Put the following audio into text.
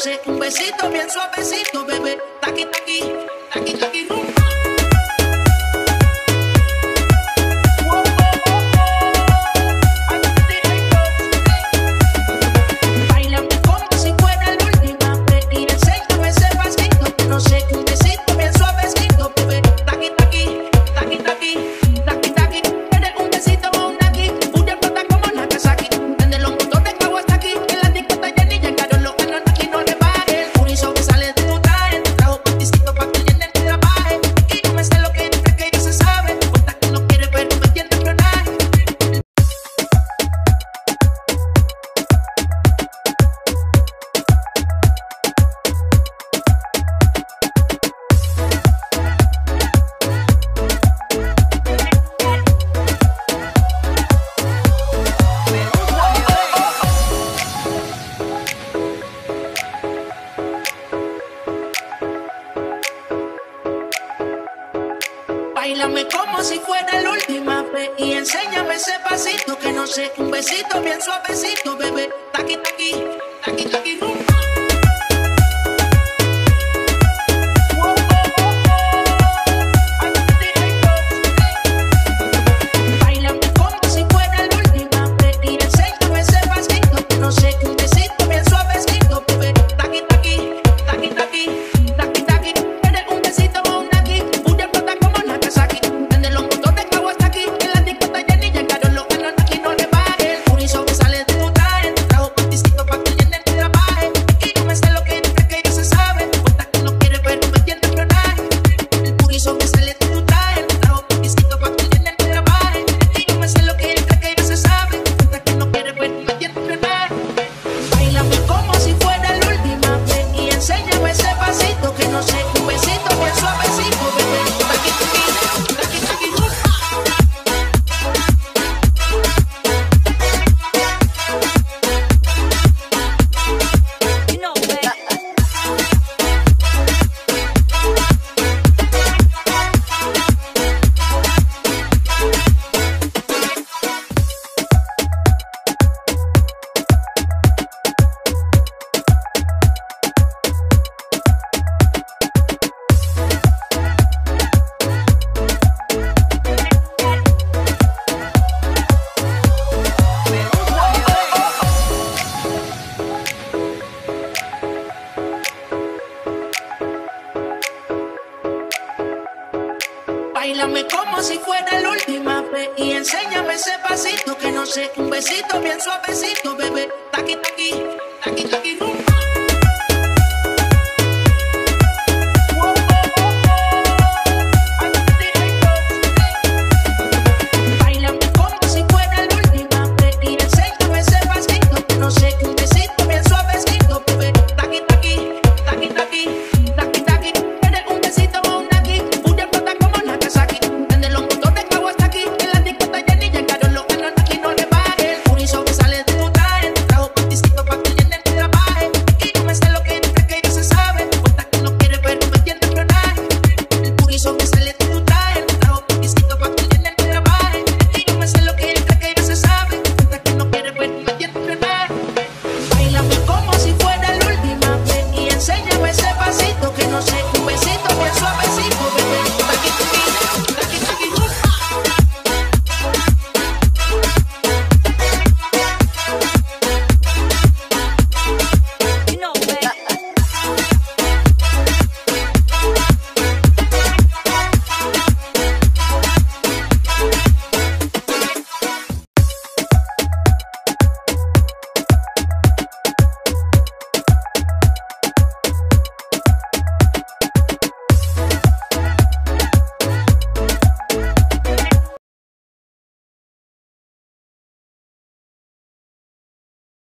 sé, un besito bien suavecito, bebé. Taqui, taqui, taqui, taqui, rum. Báilame como si fuera la última vez y enséñame ese pasito, que no sé, un besito bien suavecito, bebé. Taqui, taqui, taqui, taqui, taqui, taqui. Eres un besito o un taqui, una flota como Nagasaki. Prende los motores que hago hasta aquí, en la discota ya ni llegaron los años, aquí no le baje. El purizo que sale de tu traje, te trajo panticito pa' que llene el trabaje. Y yo me sé lo que dices que ya se sabe, importa que no quiere ver, no me entiende espionaje. Báilame como si fuera la última vez y enséñame ese pasito, que no sé, un besito bien suavecito, bebé. Taqui, taqui, taqui, taqui, rum. Báilame como si fuera la última vez y enséñame ese pasito, que no sé, un besito bien suavecito, bebé. Taqui, taqui, taqui, taqui, taqui, taqui. Eres un besito o un taqui, una flota como Nagasaki. Prende los motores que hago hasta aquí, en la discota ya ni llegaron los años, aquí no le baje. El purizo que sale de tu traje, te trajo panticito pa' que llene el trabaje. Y yo me sé lo que dices que ya se sabe, importa que no quiere ver, no me entiende espionaje. El purizo que sale de tu traje, te trajo panticito pa' que llene el trabaje. Y yo me sé lo que dices que ya se sabe, importa que no quiere ver, no me entiende espionaje. Báilame como si fuera la última vez y enséñame ese pasito, que no sé, un besito bien suavecito, bebé. Taqui, taqui, taqui, taqui, rum. Báilame como si fuera la última vez y enséñame ese pasito, que no sé, un besito bien suavecito, bebé. Taqui, taqui, taqui, taqui, rum.